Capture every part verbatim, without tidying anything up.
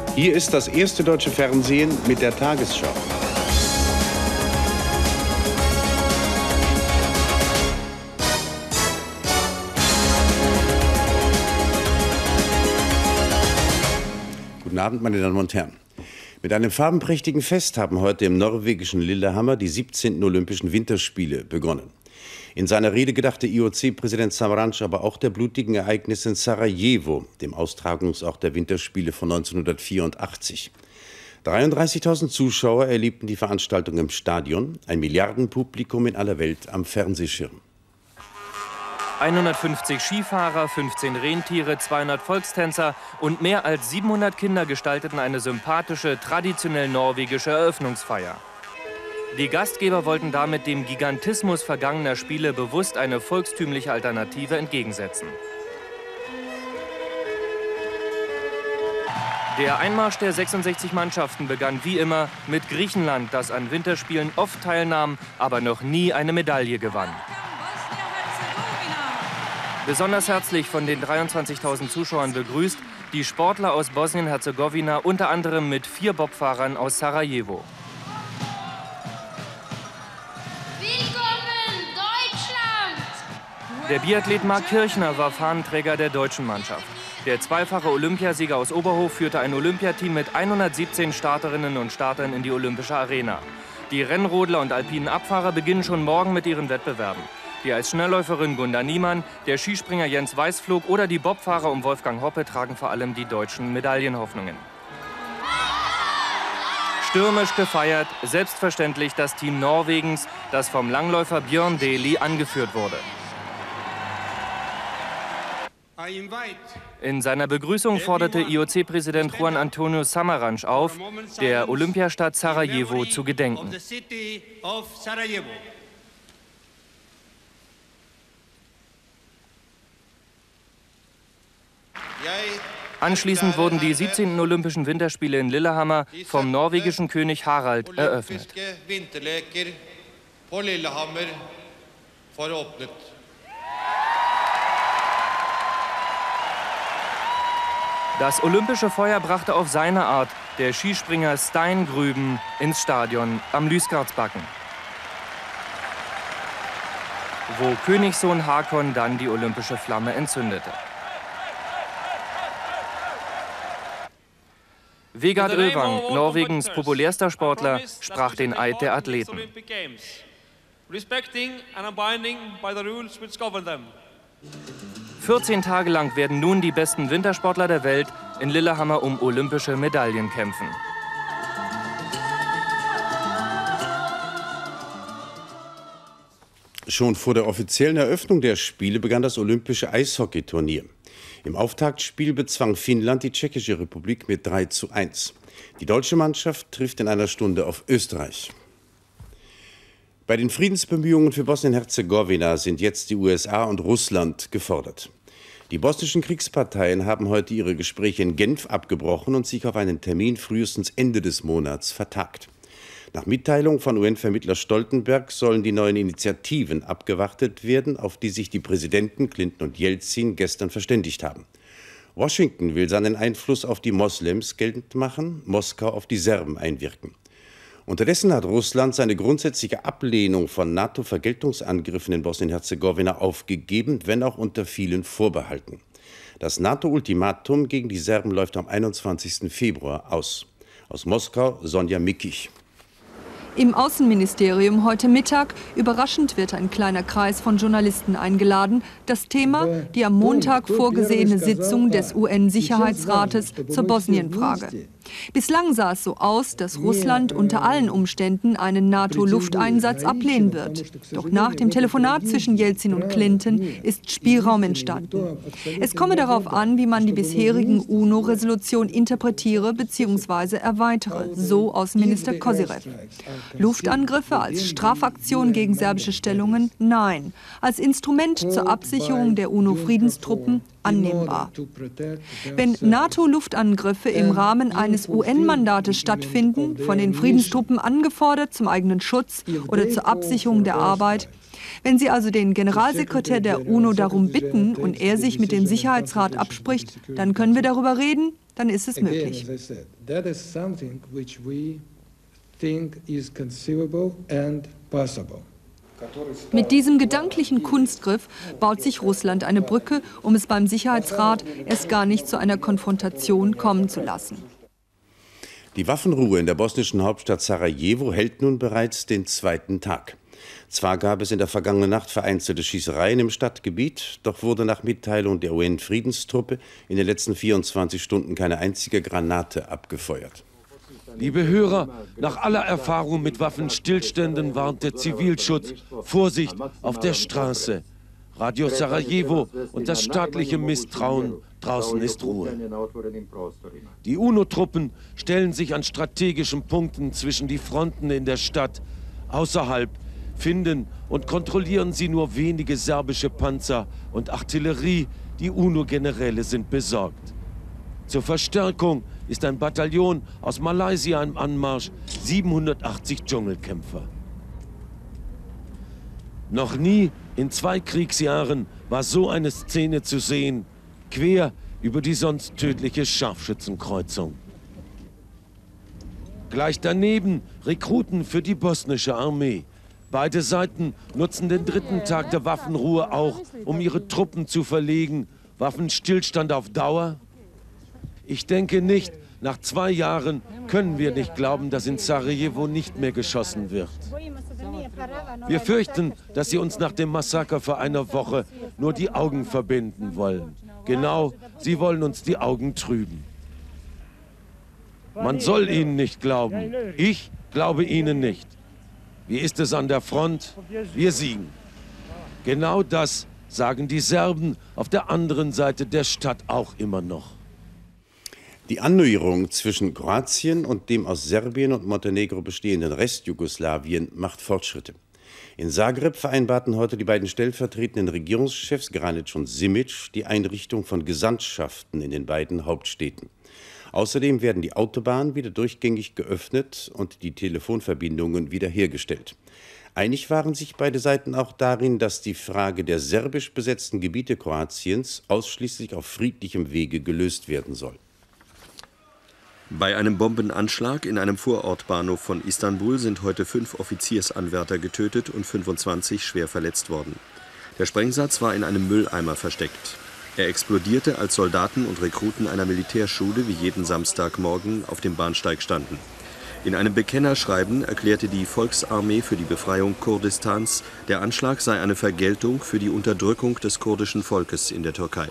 Hier ist das erste deutsche Fernsehen mit der Tagesschau. Guten Abend, meine Damen und Herren. Mit einem farbenprächtigen Fest haben heute im norwegischen Lillehammer die siebzehnten Olympischen Winterspiele begonnen. In seiner Rede gedachte I O C-Präsident Samaranch aber auch der blutigen Ereignisse in Sarajevo, dem Austragungsort der Winterspiele von neunzehnhundertvierundachtzig. dreiunddreißigtausend Zuschauer erlebten die Veranstaltung im Stadion, ein Milliardenpublikum in aller Welt am Fernsehschirm. hundertfünfzig Skifahrer, fünfzehn Rentiere, zweihundert Volkstänzer und mehr als siebenhundert Kinder gestalteten eine sympathische, traditionell norwegische Eröffnungsfeier. Die Gastgeber wollten damit dem Gigantismus vergangener Spiele bewusst eine volkstümliche Alternative entgegensetzen. Der Einmarsch der sechsundsechzig Mannschaften begann wie immer mit Griechenland, das an Winterspielen oft teilnahm, aber noch nie eine Medaille gewann. Besonders herzlich von den dreiundzwanzigtausend Zuschauern begrüßt die Sportler aus Bosnien-Herzegowina, unter anderem mit vier Bobfahrern aus Sarajevo. Willkommen, Deutschland! Der Biathlet Marc Kirchner war Fahnenträger der deutschen Mannschaft. Der zweifache Olympiasieger aus Oberhof führte ein Olympiateam mit hundertsiebzehn Starterinnen und Startern in die Olympische Arena. Die Rennrodler und alpinen Abfahrer beginnen schon morgen mit ihren Wettbewerben. Die Eisschnellläuferin Gunda Niemann, der Skispringer Jens Weißflog oder die Bobfahrer um Wolfgang Hoppe tragen vor allem die deutschen Medaillenhoffnungen. Stürmisch gefeiert, selbstverständlich das Team Norwegens, das vom Langläufer Björn Deli angeführt wurde. In seiner Begrüßung forderte I O C-Präsident Juan Antonio Samaranch auf, der Olympiastadt Sarajevo zu gedenken. Anschließend wurden die siebzehnten Olympischen Winterspiele in Lillehammer vom norwegischen König Harald eröffnet. Das olympische Feuer brachte auf seine Art der Skispringer Stein Grüben ins Stadion am Lysgardsbakken, wo Königssohn Hakon dann die olympische Flamme entzündete. Vegard Øvang, Norwegens populärster Sportler, sprach den Eid der Athleten. vierzehn Tage lang werden nun die besten Wintersportler der Welt in Lillehammer um olympische Medaillen kämpfen. Schon vor der offiziellen Eröffnung der Spiele begann das olympische Eishockeyturnier. Im Auftaktspiel bezwang Finnland die Tschechische Republik mit drei zu eins. Die deutsche Mannschaft trifft in einer Stunde auf Österreich. Bei den Friedensbemühungen für Bosnien-Herzegowina sind jetzt die U S A und Russland gefordert. Die bosnischen Kriegsparteien haben heute ihre Gespräche in Genf abgebrochen und sich auf einen Termin frühestens Ende des Monats vertagt. Nach Mitteilung von U N-Vermittler Stoltenberg sollen die neuen Initiativen abgewartet werden, auf die sich die Präsidenten Clinton und Jelzin gestern verständigt haben. Washington will seinen Einfluss auf die Moslems geltend machen, Moskau auf die Serben einwirken. Unterdessen hat Russland seine grundsätzliche Ablehnung von NATO-Vergeltungsangriffen in Bosnien-Herzegowina aufgegeben, wenn auch unter vielen Vorbehalten. Das NATO-Ultimatum gegen die Serben läuft am einundzwanzigsten Februar aus. Aus Moskau Sonja Mickich. Im Außenministerium heute Mittag, überraschend wird ein kleiner Kreis von Journalisten eingeladen, das Thema die am Montag vorgesehene Sitzung des U N-Sicherheitsrates zur Bosnienfrage. Bislang sah es so aus, dass Russland unter allen Umständen einen NATO-Lufteinsatz ablehnen wird. Doch nach dem Telefonat zwischen Jelzin und Clinton ist Spielraum entstanden. Es komme darauf an, wie man die bisherigen UNO-Resolution interpretiere bzw. erweitere, so Außenminister Kozyrev. Luftangriffe als Strafaktion gegen serbische Stellungen? Nein. Als Instrument zur Absicherung der UNO-Friedenstruppen? annehmbar. Wenn NATO-Luftangriffe im Rahmen eines U N-Mandates stattfinden, von den Friedenstruppen angefordert zum eigenen Schutz oder zur Absicherung der Arbeit, wenn Sie also den Generalsekretär der UNO darum bitten und er sich mit dem Sicherheitsrat abspricht, dann können wir darüber reden, dann ist es möglich. Mit diesem gedanklichen Kunstgriff baut sich Russland eine Brücke, um es beim Sicherheitsrat erst gar nicht zu einer Konfrontation kommen zu lassen. Die Waffenruhe in der bosnischen Hauptstadt Sarajevo hält nun bereits den zweiten Tag. Zwar gab es in der vergangenen Nacht vereinzelte Schießereien im Stadtgebiet, doch wurde nach Mitteilung der U N-Friedenstruppe in den letzten vierundzwanzig Stunden keine einzige Granate abgefeuert. Liebe Hörer, nach aller Erfahrung mit Waffenstillständen warnt der Zivilschutz: Vorsicht auf der Straße. Radio Sarajevo und das staatliche Misstrauen: draußen ist Ruhe. Die UNO-Truppen stellen sich an strategischen Punkten zwischen die Fronten in der Stadt. Außerhalb finden und kontrollieren sie nur wenige serbische Panzer und Artillerie. Die UNO-Generäle sind besorgt. Zur Verstärkung ist ein Bataillon aus Malaysia im Anmarsch, siebenhundertachtzig Dschungelkämpfer. Noch nie in zwei Kriegsjahren war so eine Szene zu sehen, quer über die sonst tödliche Scharfschützenkreuzung. Gleich daneben Rekruten für die bosnische Armee. Beide Seiten nutzen den dritten Tag der Waffenruhe auch, um ihre Truppen zu verlegen. Waffenstillstand auf Dauer? Ich denke nicht. Nach zwei Jahren können wir nicht glauben, dass in Sarajevo nicht mehr geschossen wird. Wir fürchten, dass sie uns nach dem Massaker vor einer Woche nur die Augen verbinden wollen. Genau, sie wollen uns die Augen trüben. Man soll ihnen nicht glauben. Ich glaube ihnen nicht. Wie ist es an der Front? Wir siegen. Genau das sagen die Serben auf der anderen Seite der Stadt auch immer noch. Die Annäherung zwischen Kroatien und dem aus Serbien und Montenegro bestehenden Restjugoslawien macht Fortschritte. In Zagreb vereinbarten heute die beiden stellvertretenden Regierungschefs Granic und Simic die Einrichtung von Gesandtschaften in den beiden Hauptstädten. Außerdem werden die Autobahnen wieder durchgängig geöffnet und die Telefonverbindungen wiederhergestellt. Einig waren sich beide Seiten auch darin, dass die Frage der serbisch besetzten Gebiete Kroatiens ausschließlich auf friedlichem Wege gelöst werden soll. Bei einem Bombenanschlag in einem Vorortbahnhof von Istanbul sind heute fünf Offiziersanwärter getötet und fünfundzwanzig schwer verletzt worden. Der Sprengsatz war in einem Mülleimer versteckt. Er explodierte, als Soldaten und Rekruten einer Militärschule wie jeden Samstagmorgen auf dem Bahnsteig standen. In einem Bekennerschreiben erklärte die Volksarmee für die Befreiung Kurdistans, der Anschlag sei eine Vergeltung für die Unterdrückung des kurdischen Volkes in der Türkei.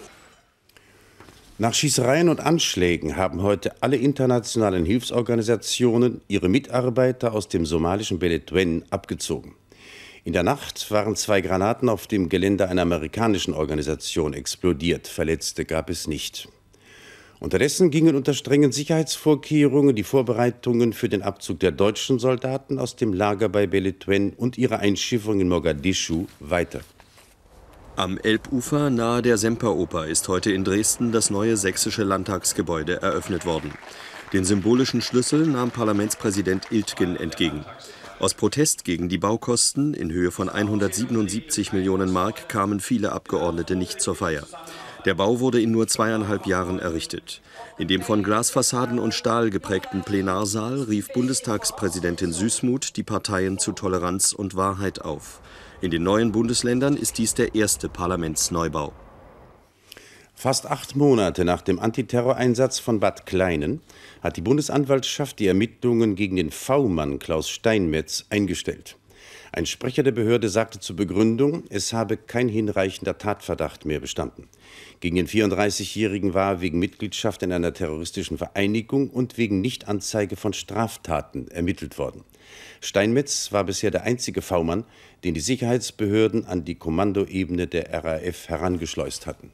Nach Schießereien und Anschlägen haben heute alle internationalen Hilfsorganisationen ihre Mitarbeiter aus dem somalischen Beledweyne abgezogen. In der Nacht waren zwei Granaten auf dem Gelände einer amerikanischen Organisation explodiert. Verletzte gab es nicht. Unterdessen gingen unter strengen Sicherheitsvorkehrungen die Vorbereitungen für den Abzug der deutschen Soldaten aus dem Lager bei Beledweyne und ihre Einschiffung in Mogadischu weiter. Am Elbufer nahe der Semperoper ist heute in Dresden das neue sächsische Landtagsgebäude eröffnet worden. Den symbolischen Schlüssel nahm Parlamentspräsident Iltgen entgegen. Aus Protest gegen die Baukosten in Höhe von hundertsiebenundsiebzig Millionen Mark kamen viele Abgeordnete nicht zur Feier. Der Bau wurde in nur zweieinhalb Jahren errichtet. In dem von Glasfassaden und Stahl geprägten Plenarsaal rief Bundestagspräsidentin Süßmuth die Parteien zu Toleranz und Wahrheit auf. In den neuen Bundesländern ist dies der erste Parlamentsneubau. Fast acht Monate nach dem Antiterroreinsatz von Bad Kleinen hat die Bundesanwaltschaft die Ermittlungen gegen den V-Mann Klaus Steinmetz eingestellt. Ein Sprecher der Behörde sagte zur Begründung, es habe kein hinreichender Tatverdacht mehr bestanden. Gegen den vierunddreißigjährigen war wegen Mitgliedschaft in einer terroristischen Vereinigung und wegen Nichtanzeige von Straftaten ermittelt worden. Steinmetz war bisher der einzige V-Mann, den die Sicherheitsbehörden an die Kommandoebene der R A F herangeschleust hatten.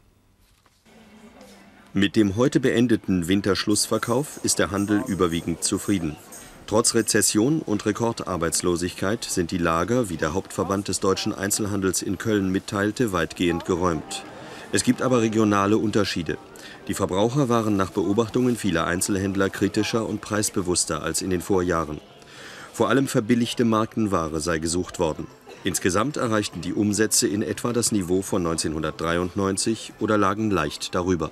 Mit dem heute beendeten Winterschlussverkauf ist der Handel überwiegend zufrieden. Trotz Rezession und Rekordarbeitslosigkeit sind die Lager, wie der Hauptverband des deutschen Einzelhandels in Köln mitteilte, weitgehend geräumt. Es gibt aber regionale Unterschiede. Die Verbraucher waren nach Beobachtungen vieler Einzelhändler kritischer und preisbewusster als in den Vorjahren. Vor allem verbilligte Markenware sei gesucht worden. Insgesamt erreichten die Umsätze in etwa das Niveau von neunzehnhundertdreiundneunzig oder lagen leicht darüber.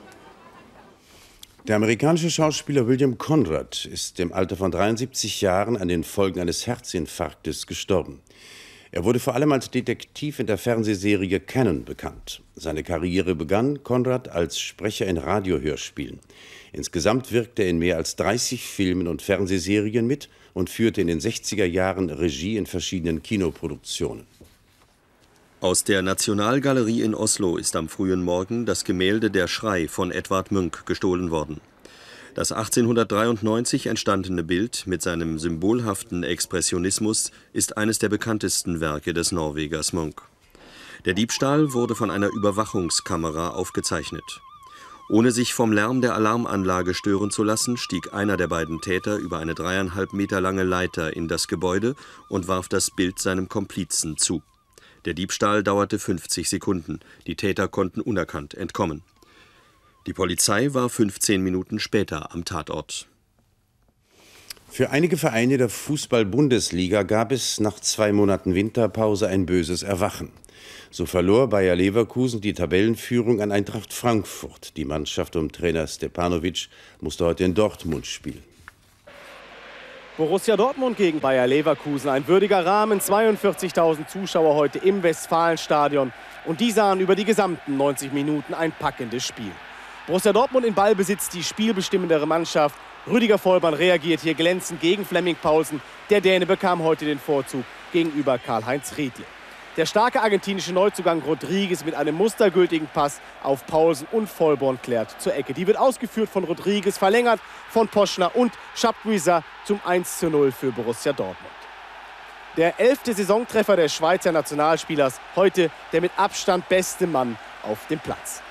Der amerikanische Schauspieler William Conrad ist im Alter von dreiundsiebzig Jahren an den Folgen eines Herzinfarktes gestorben. Er wurde vor allem als Detektiv in der Fernsehserie Cannon bekannt. Seine Karriere begann Conrad als Sprecher in Radiohörspielen. Insgesamt wirkte er in mehr als dreißig Filmen und Fernsehserien mit und führte in den sechziger Jahren Regie in verschiedenen Kinoproduktionen. Aus der Nationalgalerie in Oslo ist am frühen Morgen das Gemälde Der Schrei von Edvard Munch gestohlen worden. Das achtzehnhundertdreiundneunzig entstandene Bild mit seinem symbolhaften Expressionismus ist eines der bekanntesten Werke des Norwegers Munch. Der Diebstahl wurde von einer Überwachungskamera aufgezeichnet. Ohne sich vom Lärm der Alarmanlage stören zu lassen, stieg einer der beiden Täter über eine dreieinhalb Meter lange Leiter in das Gebäude und warf das Bild seinem Komplizen zu. Der Diebstahl dauerte fünfzig Sekunden. Die Täter konnten unerkannt entkommen. Die Polizei war fünfzehn Minuten später am Tatort. Für einige Vereine der Fußball-Bundesliga gab es nach zwei Monaten Winterpause ein böses Erwachen. So verlor Bayer Leverkusen die Tabellenführung an Eintracht Frankfurt. Die Mannschaft um Trainer Stepanovic musste heute in Dortmund spielen. Borussia Dortmund gegen Bayer Leverkusen. Ein würdiger Rahmen, zweiundvierzigtausend Zuschauer heute im Westfalenstadion. Und die sahen über die gesamten neunzig Minuten ein packendes Spiel. Borussia Dortmund in Ballbesitz, die spielbestimmendere Mannschaft. Rüdiger Vollmann reagiert hier glänzend gegen Flemming Paulsen. Der Däne bekam heute den Vorzug gegenüber Karl-Heinz Riedle. Der starke argentinische Neuzugang Rodriguez mit einem mustergültigen Pass auf Paulsen und Vollborn klärt zur Ecke. Die wird ausgeführt von Rodriguez, verlängert von Poschner und Chapuisat zum eins zu null für Borussia Dortmund. Der elfte Saisontreffer des Schweizer Nationalspielers, heute der mit Abstand beste Mann auf dem Platz.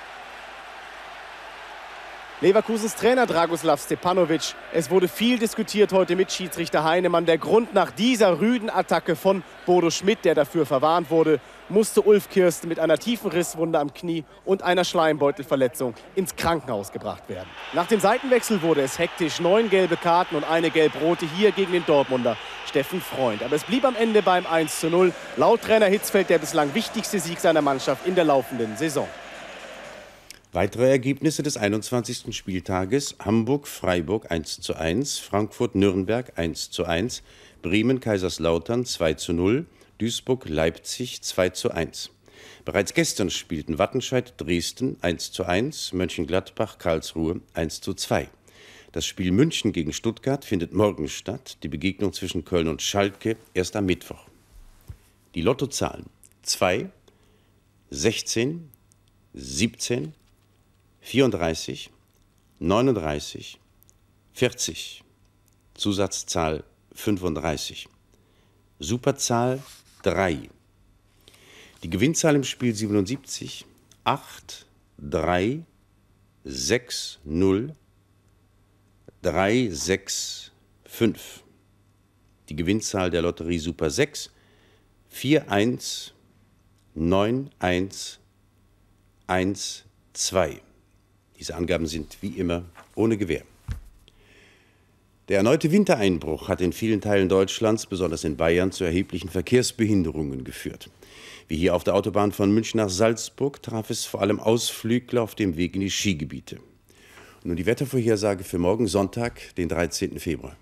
Leverkusens Trainer Dragoslav Stepanovic. Es wurde viel diskutiert heute mit Schiedsrichter Heinemann. Der Grund: nach dieser rüden Attacke von Bodo Schmidt, der dafür verwarnt wurde, musste Ulf Kirsten mit einer tiefen Risswunde am Knie und einer Schleimbeutelverletzung ins Krankenhaus gebracht werden. Nach dem Seitenwechsel wurde es hektisch. Neun gelbe Karten und eine gelb-rote hier gegen den Dortmunder Steffen Freund. Aber es blieb am Ende beim eins zu null. Laut Trainer Hitzfeld der bislang wichtigste Sieg seiner Mannschaft in der laufenden Saison. Weitere Ergebnisse des einundzwanzigsten Spieltages: Hamburg-Freiburg eins zu eins, Frankfurt-Nürnberg eins zu eins, Bremen-Kaiserslautern zwei zu null, Duisburg-Leipzig zwei zu eins. Bereits gestern spielten Wattenscheid-Dresden eins zu eins, Mönchengladbach-Karlsruhe eins zu zwei. Das Spiel München gegen Stuttgart findet morgen statt, die Begegnung zwischen Köln und Schalke erst am Mittwoch. Die Lottozahlen: zwei, sechzehn, siebzehn, vierunddreißig, neununddreißig, vierzig, Zusatzzahl fünfunddreißig, Superzahl drei. Die Gewinnzahl im Spiel siebenundsiebzig, acht, drei, sechs, null, drei, sechs, fünf. Die Gewinnzahl der Lotterie Super sechs, vier, eins, neun, eins, eins, zwei. Diese Angaben sind wie immer ohne Gewähr. Der erneute Wintereinbruch hat in vielen Teilen Deutschlands, besonders in Bayern, zu erheblichen Verkehrsbehinderungen geführt. Wie hier auf der Autobahn von München nach Salzburg traf es vor allem Ausflügler auf dem Weg in die Skigebiete. Und nun die Wettervorhersage für morgen Sonntag, den dreizehnten Februar.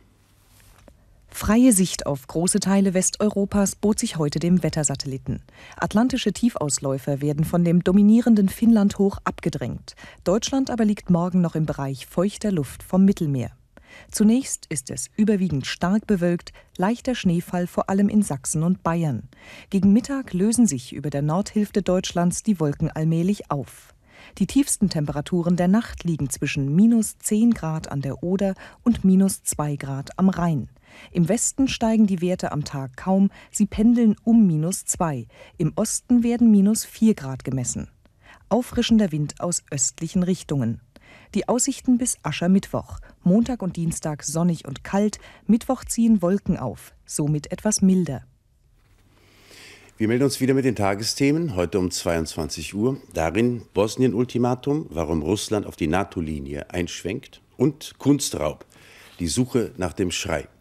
Freie Sicht auf große Teile Westeuropas bot sich heute dem Wettersatelliten. Atlantische Tiefausläufer werden von dem dominierenden Finnlandhoch abgedrängt. Deutschland aber liegt morgen noch im Bereich feuchter Luft vom Mittelmeer. Zunächst ist es überwiegend stark bewölkt, leichter Schneefall vor allem in Sachsen und Bayern. Gegen Mittag lösen sich über der Nordhälfte Deutschlands die Wolken allmählich auf. Die tiefsten Temperaturen der Nacht liegen zwischen minus zehn Grad an der Oder und minus zwei Grad am Rhein. Im Westen steigen die Werte am Tag kaum, sie pendeln um minus zwei. Im Osten werden minus vier Grad gemessen. Auffrischender Wind aus östlichen Richtungen. Die Aussichten bis Aschermittwoch. Montag und Dienstag sonnig und kalt, Mittwoch ziehen Wolken auf, somit etwas milder. Wir melden uns wieder mit den Tagesthemen, heute um zweiundzwanzig Uhr. Darin Bosnien-Ultimatum, warum Russland auf die NATO-Linie einschwenkt, und Kunstraub, die Suche nach dem Schrei.